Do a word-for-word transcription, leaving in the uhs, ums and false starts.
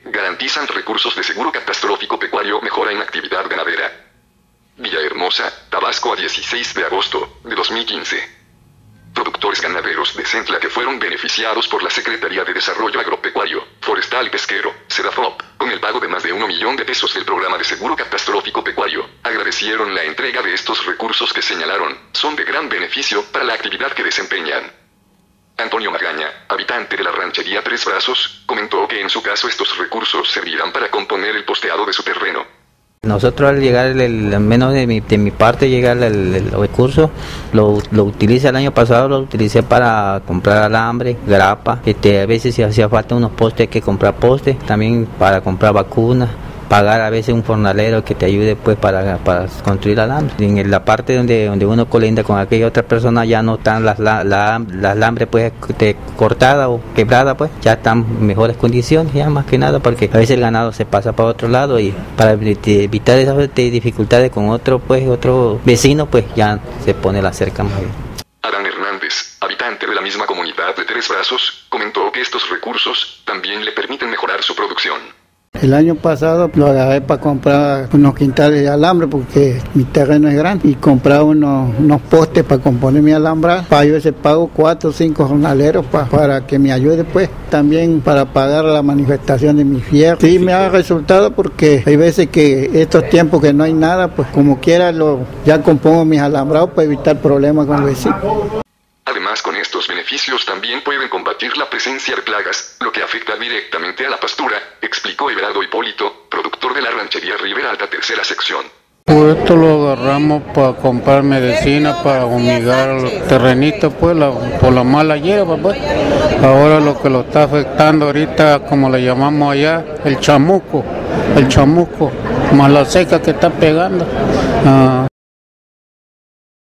Garantizan recursos de seguro catastrófico pecuario, mejora en actividad ganadera. Villahermosa, Tabasco, a dieciséis de agosto de dos mil quince. Productores ganaderos de Centla que fueron beneficiados por la Secretaría de Desarrollo Agropecuario, Forestal y Pesquero, SEDAFOP, con el pago de más de un millón de pesos del programa de seguro catastrófico pecuario, agradecieron la entrega de estos recursos que señalaron, son de gran beneficio para la actividad que desempeñan. Antonio Magaña, habitante de la ranchería Tres Brazos, comentó que en su caso estos recursos servirán para componer el posteado de su terreno. Nosotros al llegar, el, el, al menos de mi, de mi parte, llegar el, el recurso, lo, lo utilicé el año pasado, lo utilicé para comprar alambre, grapa, este, a veces si hacía falta unos postes hay que comprar postes, también para comprar vacunas, pagar a veces un fornalero que te ayude pues para, para construir alambre. En la parte donde, donde uno colinda con aquella otra persona ya no están las, la, la, las alambres pues de, cortadas o quebradas, pues ya están en mejores condiciones, ya más que nada, porque a veces el ganado se pasa para otro lado y para evitar esas dificultades con otro pues otro vecino, pues ya se pone la cerca más bien. Adán Hernández, habitante de la misma comunidad de Tres Brazos, comentó que estos recursos también le permiten mejorar su producción. El año pasado lo agarré para comprar unos quintales de alambre porque mi terreno es grande y compraba unos, unos postes para componer mi alambre. Para yo ese pago cuatro o cinco jornaleros para, para que me ayude pues también para pagar la manifestación de mi fierro. Sí me ha resultado porque hay veces que estos tiempos que no hay nada, pues como quiera lo, ya compongo mis alambrados para evitar problemas con los vecinos. Además, con estos beneficios también pueden combatir la presencia de plagas, lo que afecta directamente a la pastura, explicó Everardo Hipólito, productor de la ranchería Ribera Alta, tercera sección. Pues esto lo agarramos para comprar medicina, para humigar los terrenitos, pues, la, por la mala hierba, pues. Ahora lo que lo está afectando ahorita, como le llamamos allá, el chamuco, el chamuco, más la seca que está pegando. Ah,